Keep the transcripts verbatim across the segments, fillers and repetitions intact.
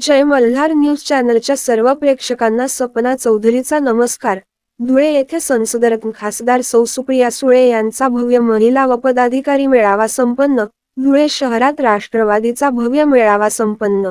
जय Malhar news चॅनलच्या सर्व प्रेक्षकांना सपना चौधरीचा नमस्कार। धुळे येथे संसदरत्न खासदार सौ सुप्रिया सुळे यांचा भव्य महिला व पदाधिकारी मेळावा संपन्न। धुळे शहरात राष्ट्रवादीचा भव्य मेळावा संपन्न।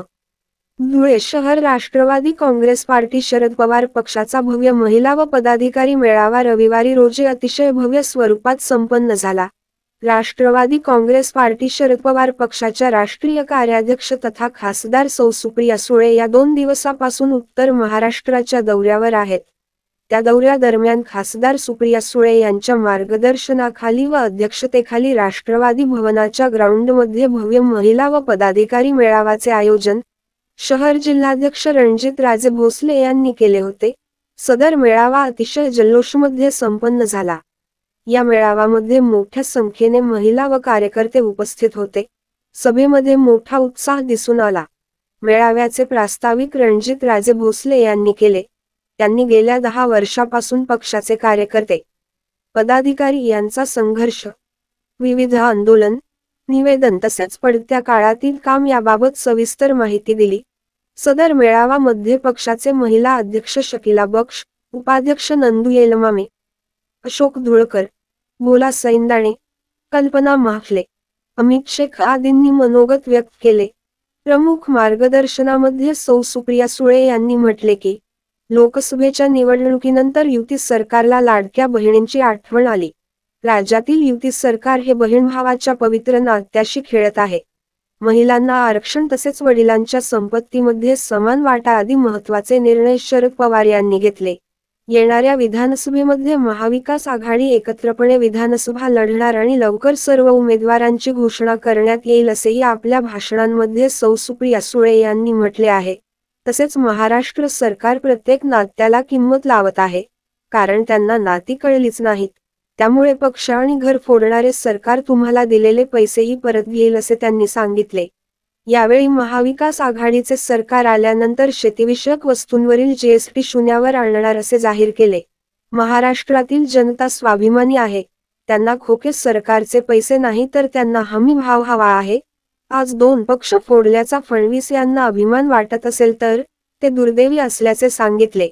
धुळे शहर राष्ट्रवादी काँग्रेस पार्टी शरद पवार पक्षाचा भव्य महिला व पदाधिकारी मेळावा रविवारी रोजी अतिशय भव्य स्वरूपात संपन्न झाला। राष्ट्रवादी काँग्रेस पार्टी शरद पवार पक्षाच्या राष्ट्रीय कार्याध्यक्ष तथा खासदार सौ सुप्रिया सुळे या दोन दिवसापासून उत्तर महाराष्ट्राच्या दौऱ्यावर आहेत। त्या दौऱ्यादरम्यान खासदार सुप्रिया सुळे यांच्या मार्गदर्शनाखाली व अध्यक्षतेखाली राष्ट्रवादी भवनाच्या ग्राउंडमध्ये भव्य महिला व पदाधिकारी मेळाव्याचे आयोजन शहर जिल्हाध्यक्ष रणजित राजे भोसले यांनी केले होते। सदर मेळावा अतिशय जल्लोषमध्ये संपन्न झाला। या मेळाव्यामध्ये मोठ्या संख्येने महिला व कार्यकर्ते उपस्थित होते। सभेमध्ये मोठा उत्साह दिसून आला। मेळाव्याचे प्रास्ताविक रणजित राजे भोसले यांनी केले। त्यांनी गेल्या दहा वर्षापासून पक्षाचे कार्यकर्ते पदाधिकारी यांचा संघर्ष, विविध आंदोलन, निवेदन तसेच पडत्या काळातील काम याबाबत सविस्तर माहिती दिली। सदर मेळाव्यामध्ये पक्षाचे महिला अध्यक्ष शकीला बक्ष, उपाध्यक्ष नंदू येलमामे, अशोक धुळकर, भोला सैंदाणे, कल्पना माखले, अमित शेख आदींनी मनोगत व्यक्त केले। प्रमुख मार्गदर्शनामध्ये सौ सुप्रिया सुळे यांनी म्हटले की लोकसभेच्या निवडणुकीनंतर युती सरकारला लाडक्या बहिणींची आठवण आली। राज्यातील युती सरकार हे बहीण भावाच्या पवित्र नात्याशी खेळत आहे। महिलांना आरक्षण तसेच वडिलांच्या संपत्तीमध्ये समान वाटा आदी महत्त्वाचे निर्णय शरद पवार यांनी घेतले। येणाऱ्या विधानसभेमध्ये महाविकास आघाडी एकत्रपणे विधानसभा लढणार आणि लवकर सर्व उमेदवारांची घोषणा करण्यात येईल असेही आपल्या भाषणांमध्ये सौ सुप्रिया सुळे यांनी म्हटले आहे। तसेच महाराष्ट्र सरकार प्रत्येक नात्याला किंमत लावत आहे, कारण त्यांना नाती कळलीच नाहीत। त्यामुळे पक्ष आणि घर फोडणारे सरकार तुम्हाला दिलेले पैसेही परत घेईल असे त्यांनी सांगितले। यावेळी महाविकास आघाडीचे सरकार आल्यानंतर शेतीविषयक वस्तूंवरील जीएसटी शून्यावर आणणार असे जाहीर केले। महाराष्ट्रातील जनता स्वाभिमानी आहे, त्यांना खोके सरकारचे पैसे नाही तर त्यांना हमी भाव हवा आहे। आज दोन पक्ष फोडल्याचा फडणवीस यांना अभिमान वाटत असेल तर ते दुर्दैवी असल्याचे सांगितले।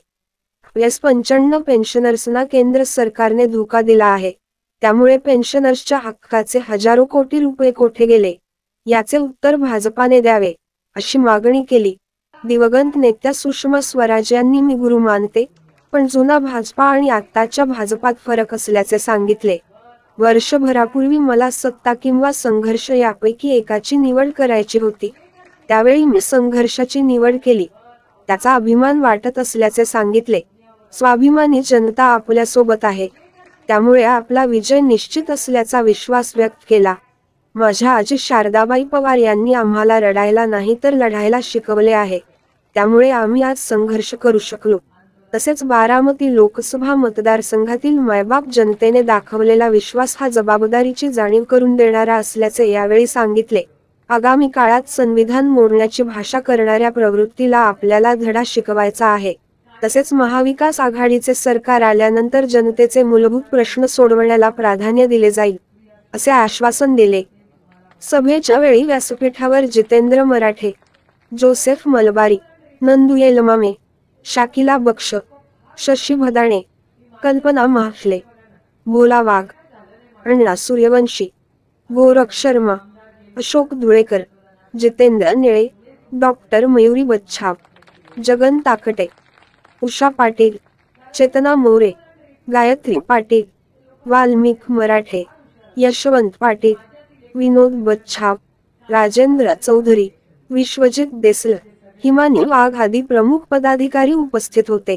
एस पंच्याण्णव पेन्शनर्सना केंद्र सरकारने धोका दिला आहे, त्यामुळे पेन्शनर्सच्या हक्काचे हजारो कोटी रुपये कोठे गेले याचे उत्तर भाजपाने द्यावे अशी मागणी केली। दिवंगत नेत्या सुषमा स्वराज यांनी मी गुरु मानते, पण जुना भाजपा आणि आत्ताच्या भाजपात फरक असल्याचे सांगितले। वर्षभरापूर्वी मला सत्ता किंवा संघर्ष यापैकी एकाची निवड करायची होती, त्यावेळी मी संघर्षाची निवड केली, त्याचा अभिमान वाटत असल्याचे सांगितले। स्वाभिमानी जनता आपल्या सोबत आहे, त्यामुळे आपला विजय निश्चित असल्याचा विश्वास व्यक्त केला। माझ्या आजी शारदाबाई पवार यांनी आम्हाला रडायला नाही तर लढायला शिकवले आहे, त्यामुळे आम्ही आज संघर्ष करू शकलो। तसेच बारामती लोकसभा मतदारसंघातील मायबाप जनतेने दाखवलेला विश्वास हा जबाबदारीची जाणीव करून देणारा असल्याचे यावेळी सांगितले। आगामी काळात संविधान मोडण्याची भाषा करणाऱ्या प्रवृत्तीला आपल्याला धडा शिकवायचा आहे। तसेच महाविकास आघाडीचे सरकार आल्यानंतर जनतेचे मूलभूत प्रश्न सोडवण्याला प्राधान्य दिले जाईल असे आश्वासन दिले। सभेच्या वेळी व्यासपीठावर जितेंद्र मराठे, जोसेफ मलबारी, नंदू येलमामे, शाकिला बक्ष, शशी भदाणे, कल्पना माखले, भोला वाघ, अण्णा सूर्यवंशी, गोरख शर्मा, अशोक धुळेकर, जितेंद्र निळे, डॉक्टर मयुरी बच्छाव, जगन ताकटे, उषा पाटील, चेतना मोरे, गायत्री पाटील, वाल्मिक मराठे, यशवंत पाटील, विनोद बच्छाव, राजेंद्र चौधरी, विश्वजित देसले, हिमानी वाघ आदी प्रमुख पदाधिकारी उपस्थित होते।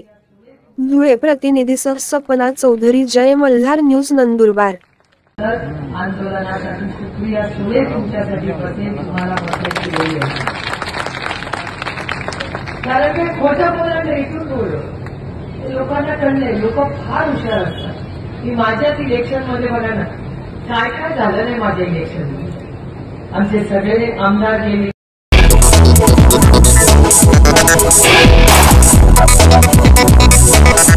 धुळे प्रतिनिधीसह सपना चौधरी, जय मल्हार न्यूज, नंदुरबार। आंदोलनासाठी सुप्रिया सुळे तुमच्यासाठी बसेल, तुम्हाला बसायची वेळ आहे, कारण ते खोटं बोलणं इथून बोललं लोकांना कळले। लोक फार हुशार असतात की माझ्याच इलेक्शन मध्ये बघा ना काय काय झालं नाही माझ्या इलेक्शन मध्ये। आमचे सगळे आमदार गेले, We'll be right back.